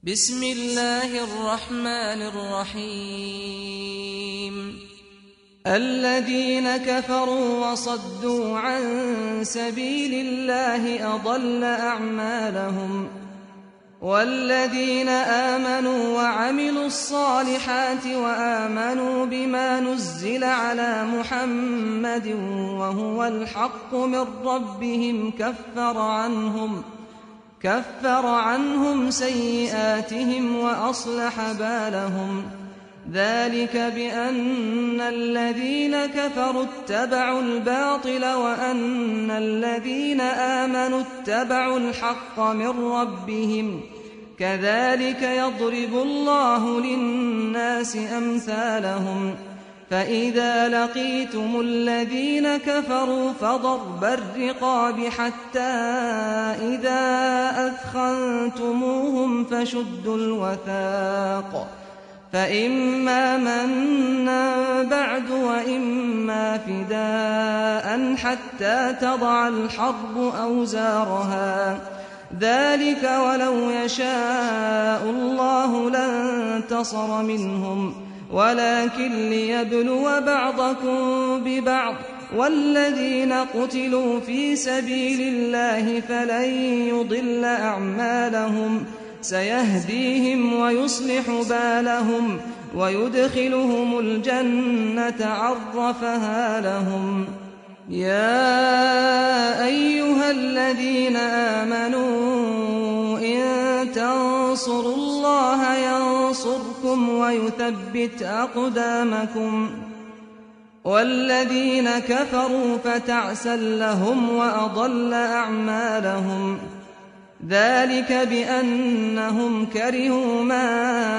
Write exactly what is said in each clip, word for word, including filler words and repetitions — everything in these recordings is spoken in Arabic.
بسم الله الرحمن الرحيم الذين كفروا وصدوا عن سبيل الله أضل أعمالهم والذين آمنوا وعملوا الصالحات وآمنوا بما نزل على محمد وهو الحق من ربهم كفر عنهم كفر عنهم سيئاتهم وأصلح بالهم ذلك بأن الذين كفروا اتبعوا الباطل وأن الذين آمنوا اتبعوا الحق من ربهم كذلك يضرب الله للناس أمثالهم فإذا لقيتم الذين كفروا فضرب الرقاب حتى إذا أثخنتموهم فشدوا الوثاق فإما منا بعد وإما فداء حتى تضع الحرب أوزارها ذلك ولو يشاء الله لانتصر منهم ولكن ليبلو بعضكم ببعض والذين قتلوا في سبيل الله فلن يضل أعمالهم سيهديهم ويصلح بالهم ويدخلهم الجنة عرفها لهم يا أيها الذين آمنوا إن تنصروا الله ينصركم ويثبت أقدامكم والذين كفروا فتعسا لهم وأضل أعمالهم ذلك بأنهم كرهوا ما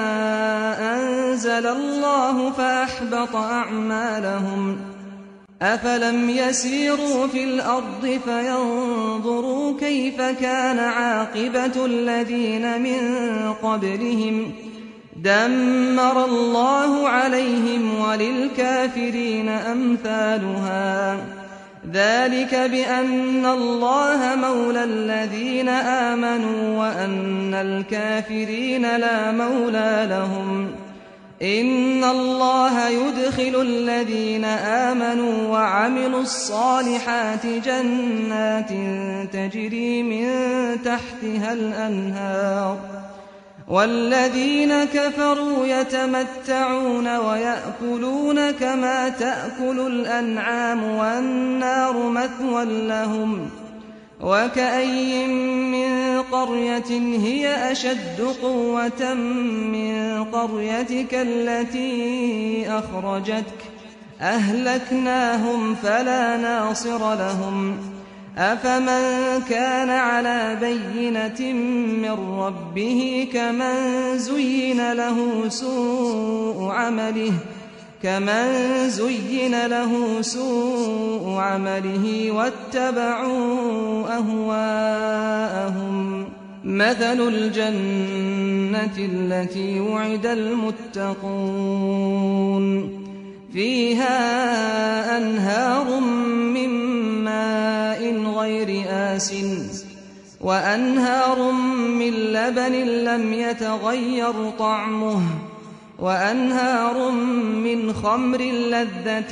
أنزل الله فأحبط أعمالهم أفلم يسيروا في الأرض فينظروا كيف كان عاقبة الذين من قبلهم دمر الله عليهم وللكافرين أمثالها ذلك بأن الله مولى الذين آمنوا وأن الكافرين لا مولى لهم إن الله يدخل الذين آمنوا وعملوا الصالحات جنات تجري من تحتها الأنهار والذين كفروا يتمتعون ويأكلون كما تأكل الأنعام والنار مثوى لهم وكأي من قرية هي أشد قوة من قريتك التي أخرجتك أهلكناهم فلا ناصر لهم أفمن كان على بينة من ربه كمن زين له سوء عمله كمن زين له سوء عمله واتبعوا أهواءهم مثل الجنة التي وعد المتقون فيها أنهار من ماء غير آسن وأنهار من لبن لم يتغير طعمه وأنهار من خمر لذة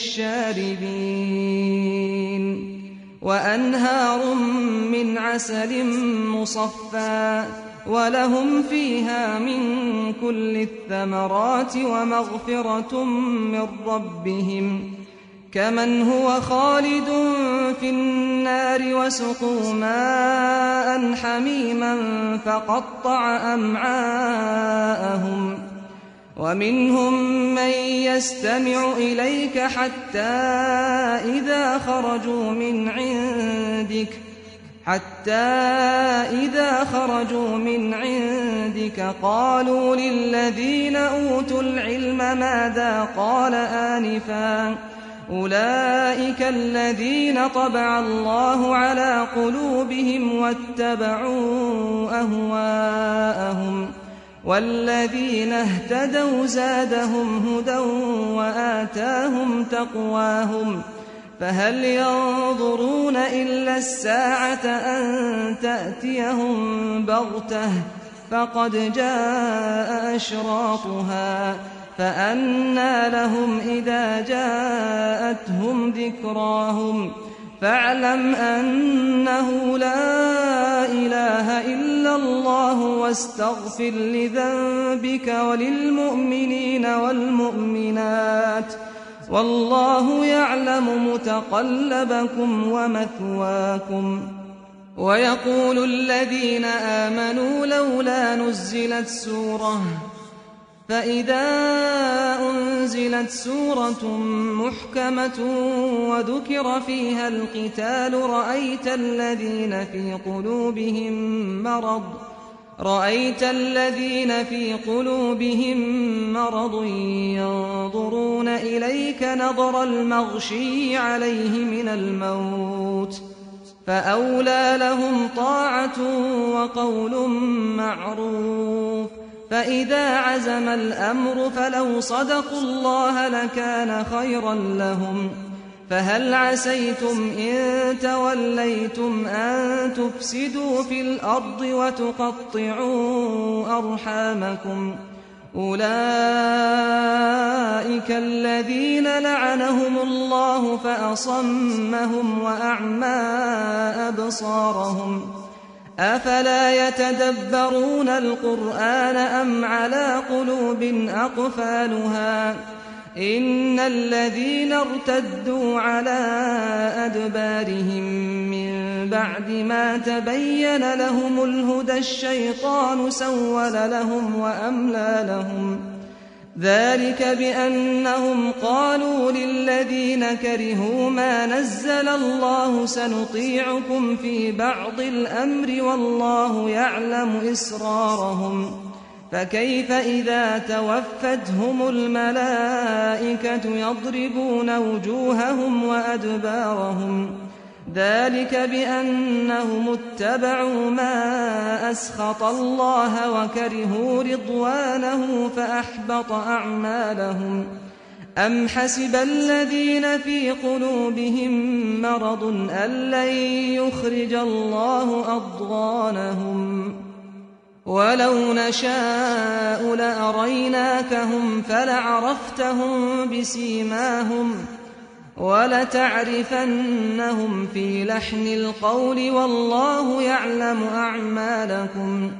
للشاربين وأنهار من عسل مصفى ولهم فيها من كل الثمرات ومغفرة من ربهم كمن هو خالد في النار وسقوا ماء حميما فقطع أمعاءهم ومنهم من يستمع إليك حتى إذا خرجوا من عندك حتى إذا خرجوا من عندك قالوا للذين أوتوا العلم ماذا قال آنفا أولئك الذين طبع الله على قلوبهم واتبعوا أهواءهم والذين اهتدوا زادهم هدى وآتاهم تقواهم فهل ينظرون إلا الساعة أن تأتيهم بغتة فقد جاء أشراطها فأنى لهم إذا جاءتهم ذكراهم فاعلم أنه لا إله إلا الله واستغفر لذنبك وللمؤمنين والمؤمنات والله يعلم متقلبكم ومثواكم. ويقول الذين آمنوا لولا نزلت سورة فإذا أنزلت سورة محكمة وذكر فيها القتال رأيت الذين في قلوبهم مرض رأيت الذين في قلوبهم مرض ينظرون إليك نظر المغشي عليه من الموت فأولى لهم طاعة وقول معروف. فإذا عزم الأمر فلو صدقوا الله لكان خيرا لهم. فهل عسيتم إن توليتم أن تفسدوا في الأرض وتقطعوا أرحامكم أولئك الذين لعنهم الله فأصمهم وأعمى أبصارهم أفلا يتدبرون القرآن أم على قلوب أقفالها إن الذين ارتدوا على أدبارهم من بعد ما تبين لهم الهدى الشيطان سول لهم وأملى لهم ذلك بأنهم قالوا للذين كرهوا ما نزل الله سنطيعكم في بعض الأمر والله يعلم إسرارهم فكيف إذا توفتهم الملائكة يضربون وجوههم وأدبارهم ذلك بأنهم اتبعوا ما أسخط الله وكرهوا رضوانه فأحبط أعمالهم. أم حسب الذين في قلوبهم مرض أن لن يخرج الله أضغانهم ولو نشاء لأريناكهم فلعرفتهم بسيماهم ولتعرفنهم في لحن القول والله يعلم أعمالكم.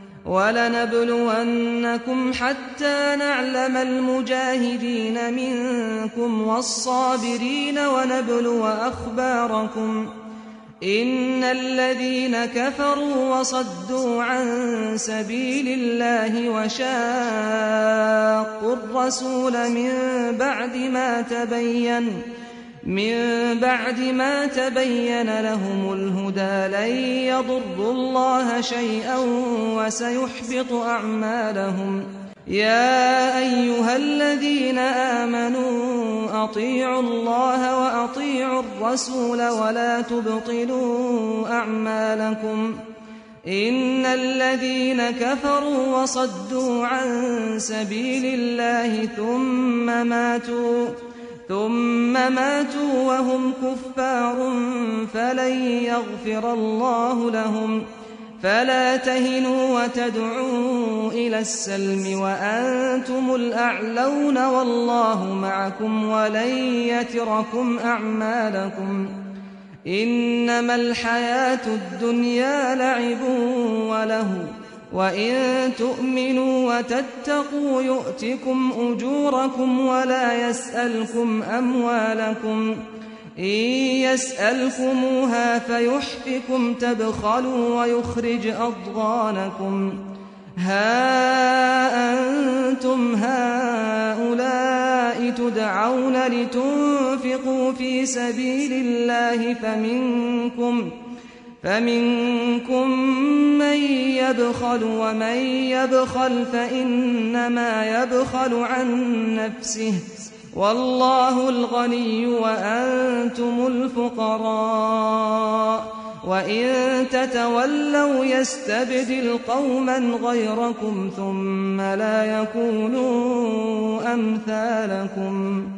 ولنبلونكم حتى نعلم المجاهدين منكم والصابرين ونبلو أخباركم إن الذين كفروا وصدوا عن سبيل الله وشاقوا الرسول من بعد ما تبين من بعد ما تبين لهم الهدى لن يضروا الله شيئا وسيحبط أعمالهم. يا أيها الذين آمنوا أطيعوا الله وأطيعوا الرسول ولا تبطلوا أعمالكم إن الذين كفروا وصدوا عن سبيل الله ثم ماتوا ثم ماتوا وهم كفار فلن يغفر الله لهم. فلا تهنوا وتدعوا إلى السلم وأنتم الأعلون والله معكم ولن يتركم أعمالكم. إنما الحياة الدنيا لعب وله وإن تؤمنوا وتتقوا يؤتكم أجوركم ولا يسألكم أموالكم إن يسألكموها فيحفكم تبخلوا ويخرج أضغانكم. ها أنتم هؤلاء تدعون لتنفقوا في سبيل الله فمنكم فمنكم من يبخل ومن يبخل فإنما يبخل عن نفسه والله الغني وأنتم الفقراء وإن تتولوا يستبدل قوما غيركم ثم لا يكونوا أمثالكم.